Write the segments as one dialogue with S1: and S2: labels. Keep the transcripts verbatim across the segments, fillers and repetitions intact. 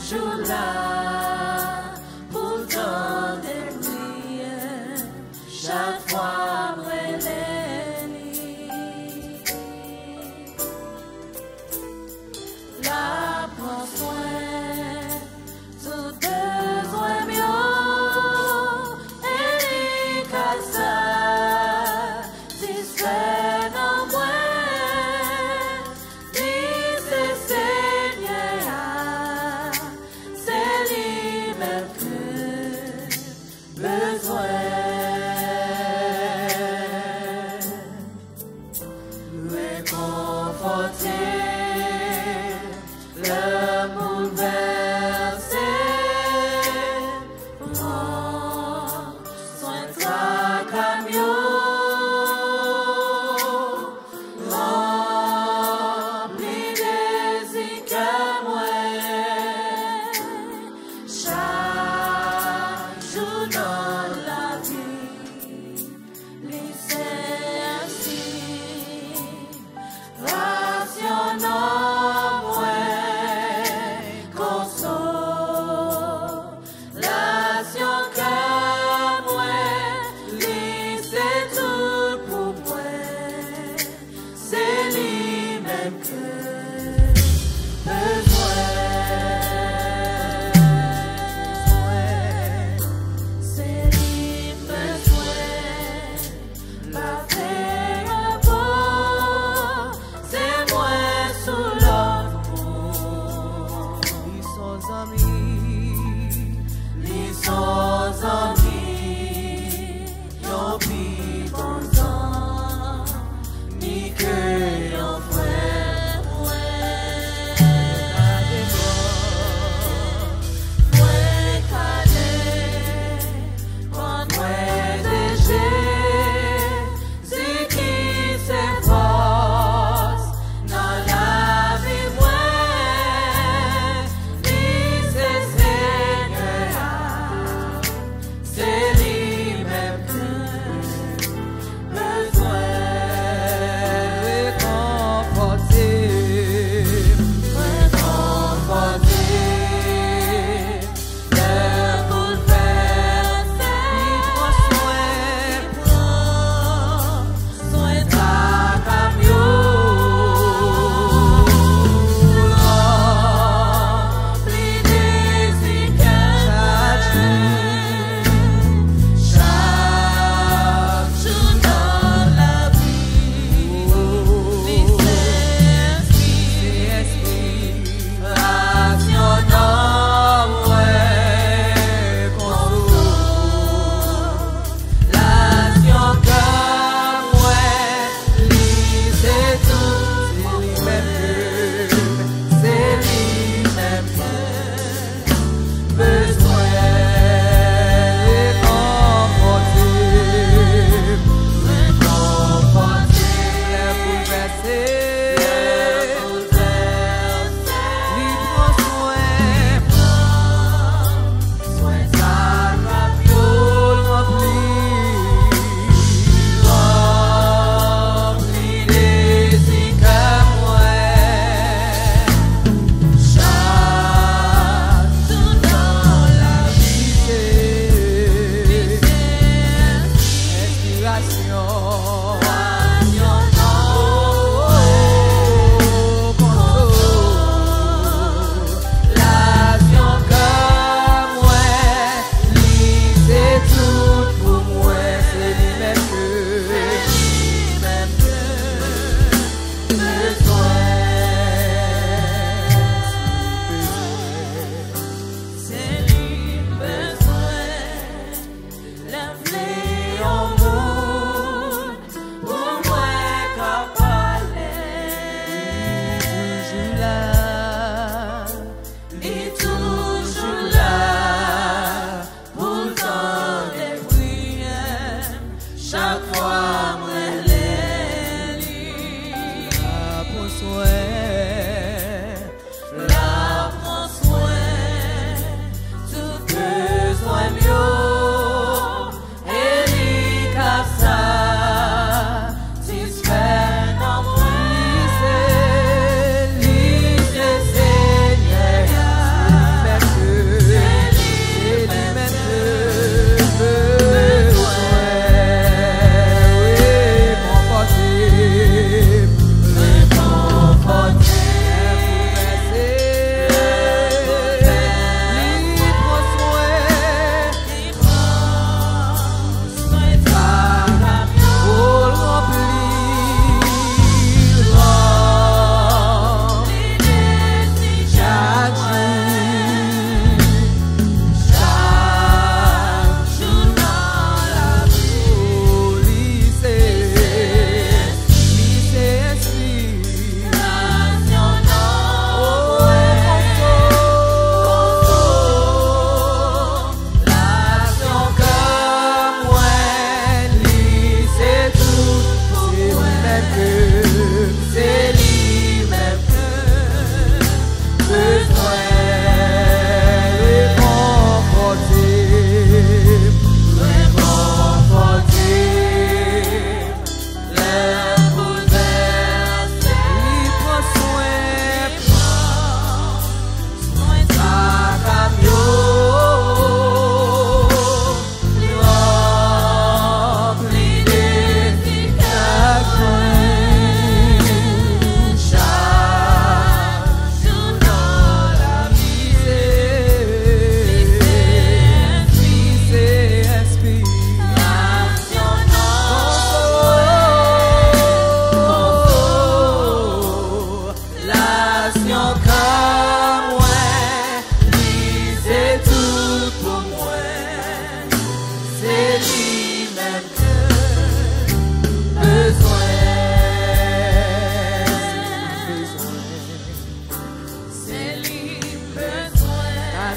S1: jour là, pourtant des prières, chaque fois m'relève. La prend soin, tout besoin mieux, et qu'à ça, si c'est non moins, dis c'est Seigneur, c'est lui-même que besoin. Réconforter le bouleversé, prends soin de toi camion, rempli des que moi, chaque jour dans la vie, lycée ainsi, rationnant moi, consolation que moi, lycée tout pour moi, c'est lui-même que besoin, c'est lui besoin, la terre beau, c'est moi sous l'offre, ils sont amis, ils sont amis, y'ont pris bon temps, ni que y'ont frère, ouais, ouais, cadet, quand ouais, déjé, c'est qui s'efforce dans la vie, ouais, ni c'est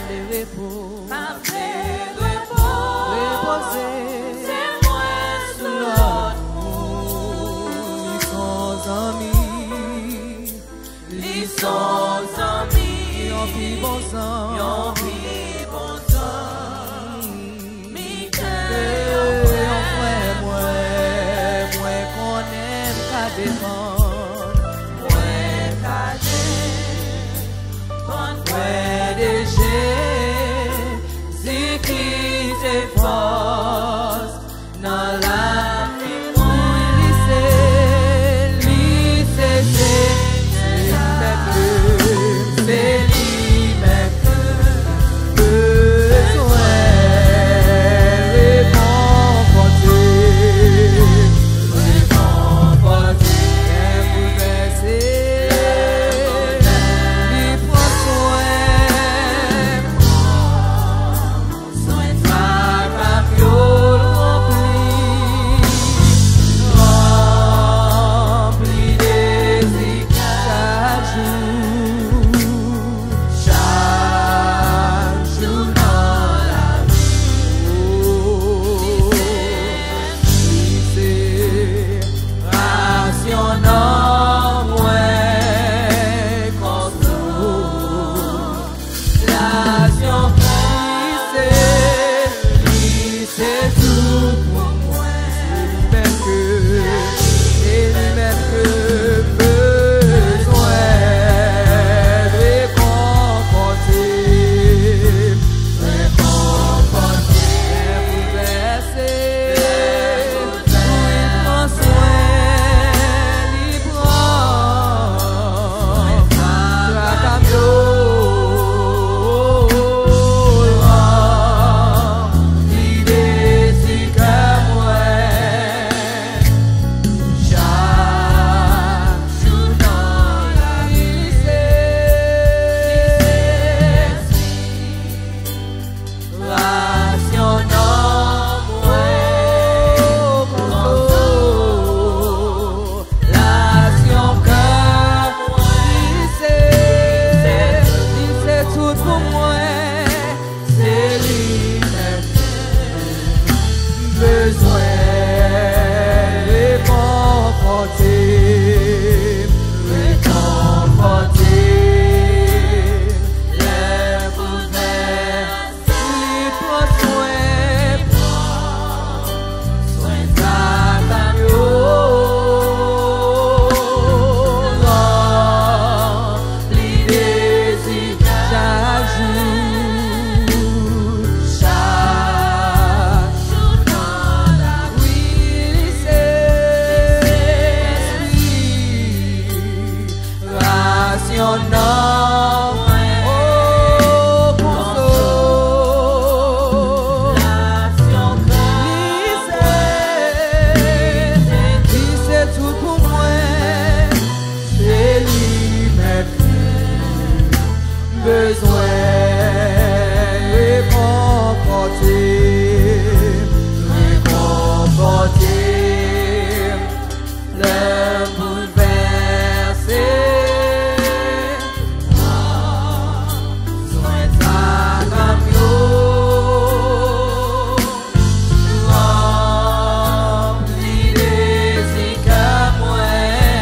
S1: les repos.
S2: m'a fait repos.
S1: Reposer.
S2: C'est moi sous l'autre.
S1: Ils sont amis.
S2: Ils sont amis.
S1: Ils ont vivre ensemble.
S2: Ils ont vivre ensemble. Mi cœur,
S1: Moi, moi, moi, qu'on aime qu'à défendre.
S2: moi, cadet. Bon,
S1: Ouais, déjà, c'est qui te force dans la vie. Oui, lycée, lycée, c'est lui-même que, c'est lui-même que besoin réconforter, réconforter, bouleverser, lui prend soin,
S2: soin de
S1: sa capiole remplie, remplie d'hésitation chaque jour, chaque jour dans la vie. Oh, c'est rationnant, moins constant. L'action qui c'est tout pour moi. C'est lui-même que, c'est lui-même que besoin réconforter, réconforter, bouleverser. Oui, prends soin, lui prend la capiole remplie d'hésitation que moi. Chaque jour dans la vie, c'est rationnant, moins constant. L'action que moi, c'est, c'est tout pour moi. C'est lui-même besoin réconforter, réconforter, les bouleverser, lui prend soin, prend soin de sa capiole remplie d'hésitation chaque jour, chaque jour dans la vie, c'est rationnant, oh, console, l'action qui c'est tout pour moi, c'est lui-même besoin réconforter, réconforter, le bouleverser. Soin de sa capiole remplie d'hésitation que moi.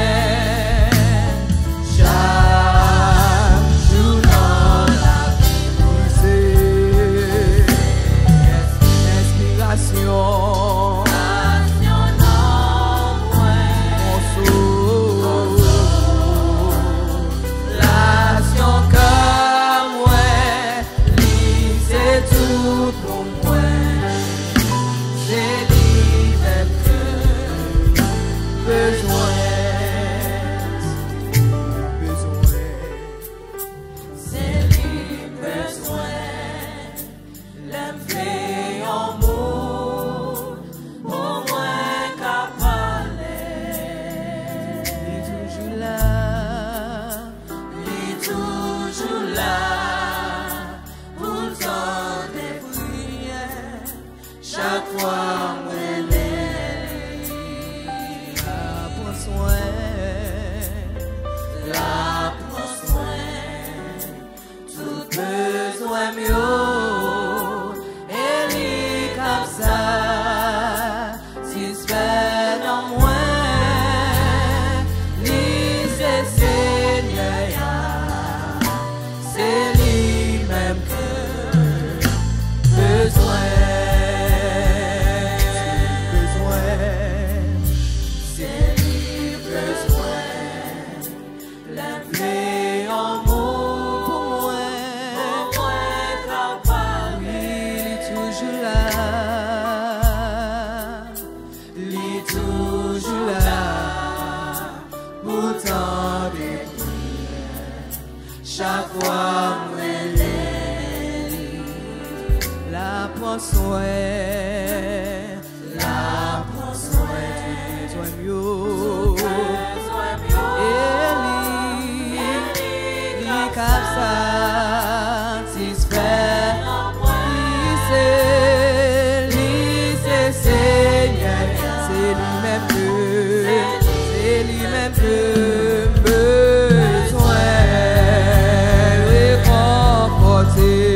S1: Chaque jour dans la vie, c'est inspiration, console, l'action que moi, lui, c'est tout pour moi. C'est lui-même que besoin, besoin.
S2: c'est lui besoin. L'aime fait en mots, pour moi qu'à parler.
S1: Il est toujours là,
S2: Il est toujours là, pour le temps des prières. foi
S1: La prend soin,
S2: la prend soin,
S1: besoin mieux. Eli, li cap satisfait. Li c'est, li c'est Seigneur, c'est lui-même que, c'est lui-même que besoin réconforter.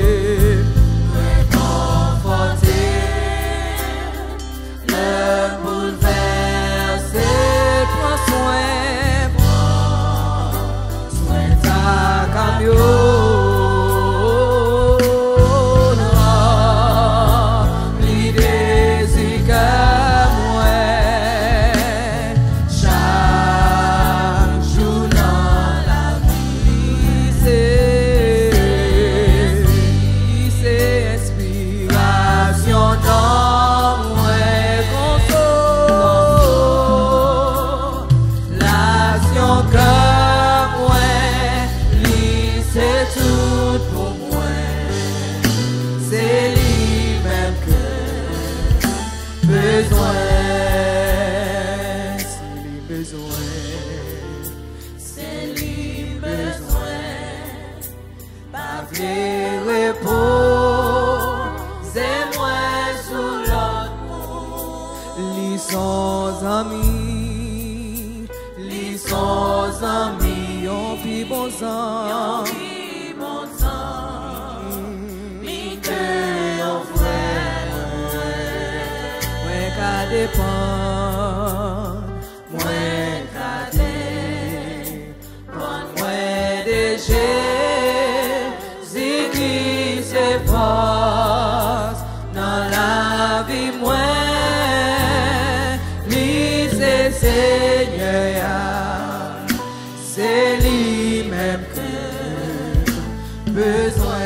S1: Amis, li sont amis, yon pi bon sang,
S2: yon pi bon sang, mi que yon frère,
S1: mwen ka depan,
S2: mwen ka depan,
S1: mwen de Jésus qui se force dans la vie mwen. Seigneur, c'est lui-même que besoin.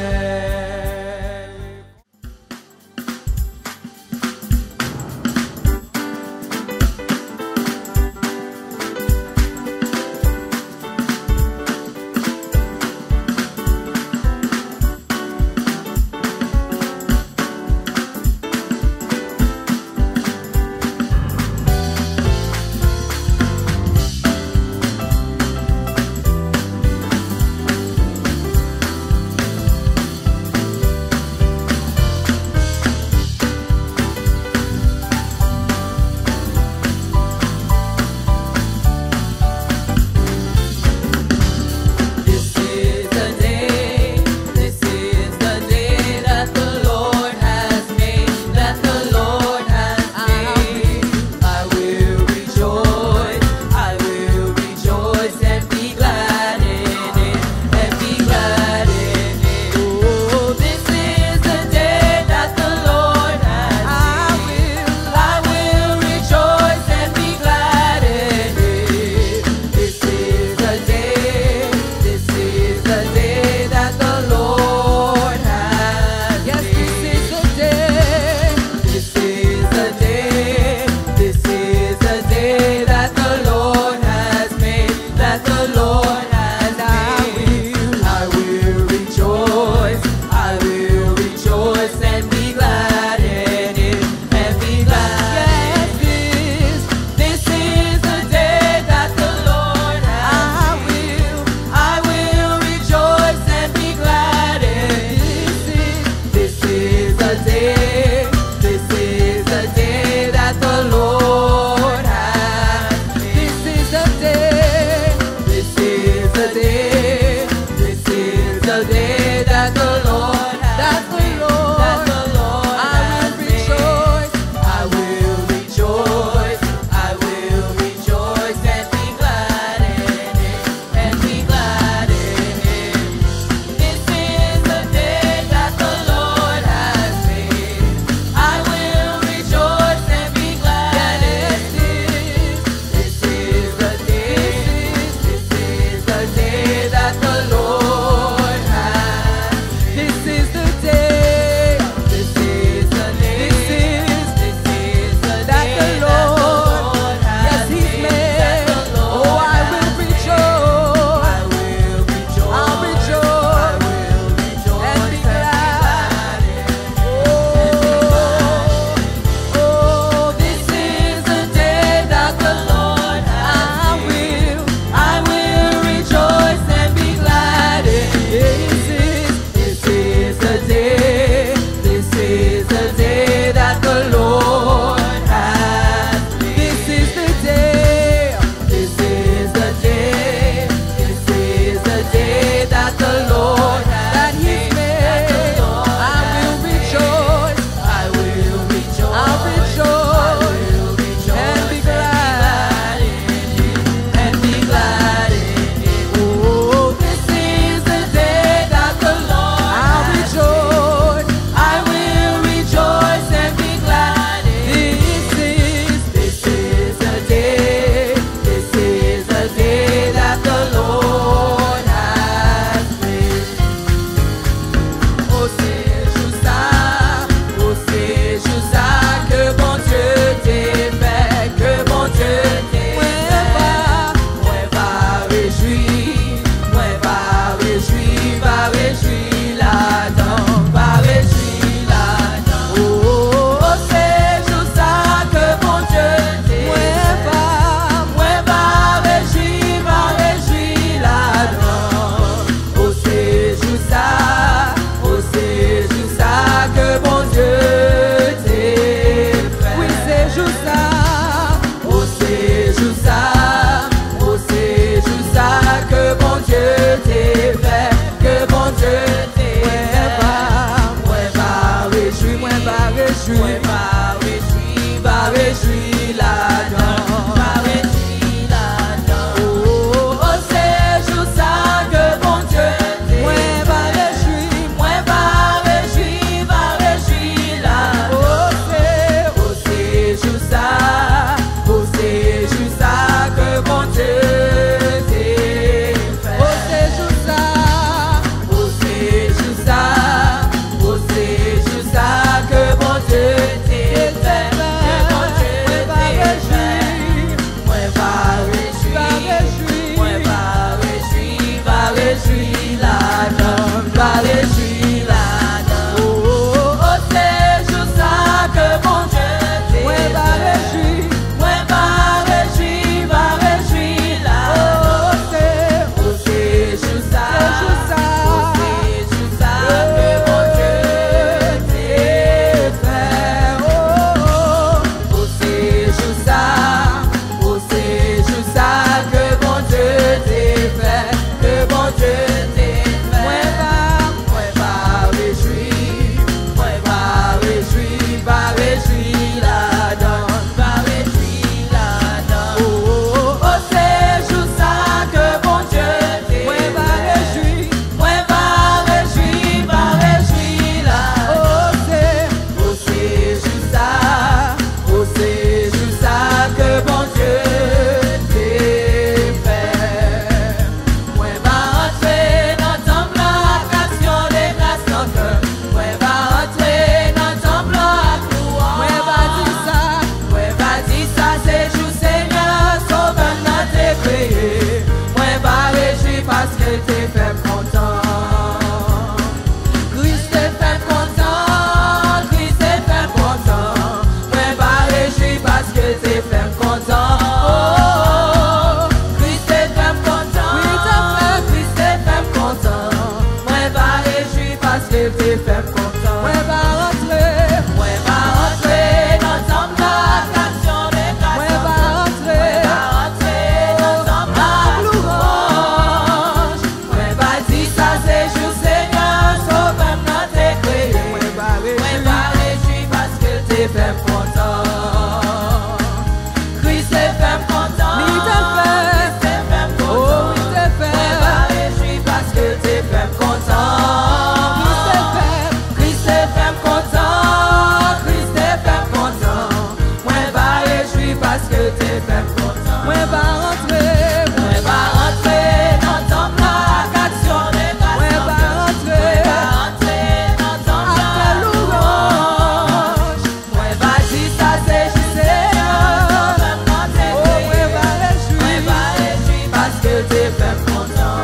S1: réjouir là-dedans, va réjouir là-dedans. Oh, oh, c'est jour ça que bon Dieu t'est.
S2: Moi va réjouir,
S1: Moi va réjouir, va réjouir là.
S2: oh c'est,
S1: Oh, c'est jour ça, oh, c'est jour ça que bon Dieu t'est fait.
S2: oh c'est jour ça,
S1: Oh, c'est juste ça, oh, c'est juste ça que bon Dieu t'est fait, que bon Dieu t'est fait. Moi va réjouir, moi va réjouir, va réjouir là-dedans, va réjouir là-dedans. Oh, oh, oh, c'est juste ça que bon Dieu t'est
S2: moi va
S1: fait.
S2: réjouir,
S1: Moi va réjouir, va réjouir là-dedans.
S2: oh c'est,
S1: Oh, c'est juste ça,
S2: c'est juste ça.
S1: oh, c'est juste ça que mon Dieu t'est fait. Oh, oh, oh, c'est juste ça, oh, c'est juste ça que mon Dieu t'est fait, que mon Dieu t'est fait.
S2: Moi va,
S1: Moi va réjouir, moi va réjouir, va réjouir là-dedans, va réjouir là-dedans. Oh, oh, oh, c'est juste ça que mon Dieu t'est
S2: moi va
S1: fait.
S2: réjouir,
S1: Moi va réjouir, va réjouir là-dedans.
S2: oh c'est,
S1: Oh, c'est juste ça, oh, c'est juste ça que bon Dieu t'est fait. Moi va rentrer dans ton bloc, action des grâces dans le cœur. Moi va rentrer dans ton bloc, louange.
S2: moi va dire ça,
S1: Moi va dire ça, c'est jour Seigneur, sauveur dans tes créé. Moi va réjouir parce que t'es fait content. Christ est fait content, Christ est fait content. Moi va réjouir parce que t'es fait content. Oh, Christ est fait content, Christ est fait content. Moi va réjouir parce que t'es fait content.
S2: moi va rentrer,
S1: Moi va rentrer dans ton bloc, action des grâces.
S2: moi va rentrer,
S1: Moi va rentrer dans ton bloc, louange. Moi va dire ça, c'est jour Seigneur, sauveur dans tes créé.
S2: moi va
S1: Moi
S2: réjouir,
S1: va réjouir parce que t'es fait content. Christ est fait content.
S2: Il t'est fait.
S1: Christ est fait content.
S2: oh il t'est
S1: Moi
S2: fait,
S1: va réjouir parce que t'es fait content.
S2: il t'est fait,
S1: Christ est fait content, Christ est fait content. Moi va réjouir parce que t'es fait content.
S2: moi va rentrer,
S1: Moi va rentrer dans ton bloc, action des grâces.
S2: moi va rentrer,
S1: Moi va rentrer dans ton
S2: après
S1: bloc,
S2: louange,
S1: moi va dire ça, c'est juste Seigneur, même dans tes
S2: oh moi
S1: prières.
S2: va
S1: Moi
S2: réjouir,
S1: va réjouir parce que t'es fait content.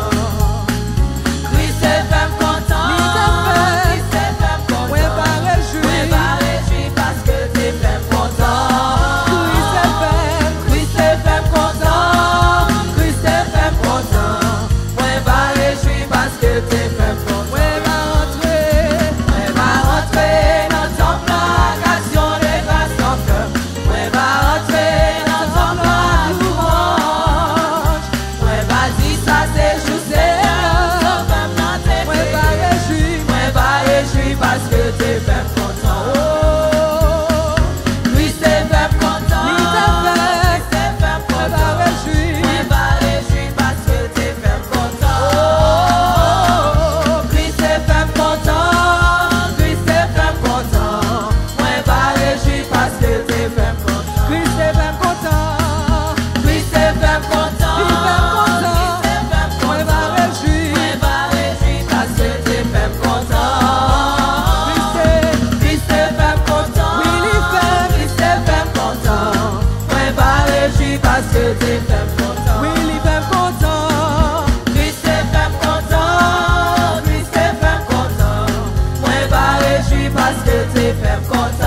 S1: Christ est fait content,
S2: Il t'est fait.
S1: Christ est fait content.
S2: moi va
S1: Moi
S2: réjouir,
S1: va réjouir parce que t'es fait content.
S2: Christ est fait,
S1: Christ est fait content, Christ est fait content. Moi va réjouir parce que t'es fait content.
S2: moi va rentrer,
S1: Moi va rentrer dans ton bloc, action des grâces dans le cœur. Moi va rentrer dans ton bloc, louange. Moi va dire ça, c'est juste Seigneur, sauveur dans tes
S2: moi va
S1: prières.
S2: réjouir,
S1: Moi va réjouir parce que t'es fait content.
S2: oh,
S1: Christ est fait content.
S2: Il t'est fait.
S1: Christ est fait
S2: moi va
S1: content.
S2: réjouir,
S1: Moi va réjouir parce que t'es fait content. Oh, Christ est fait content. Christ est fait content. Moi va réjouir parce que t'es fait content.
S2: Christ est fait content,
S1: Christ est fait content.
S2: Il fait content.
S1: Christ est fait
S2: moi va
S1: content.
S2: réjouir,
S1: Moi va réjouir parce que t'es fait content.
S2: Christ est,
S1: Christ est fait content.
S2: Oui, il est fait.
S1: Christ est fait content. Moi va réjouir parce que t'es fait content.
S2: oui il est fait content,
S1: Christ est fait content. Christ est fait content. Moi va réjouir parce que t'es fait content.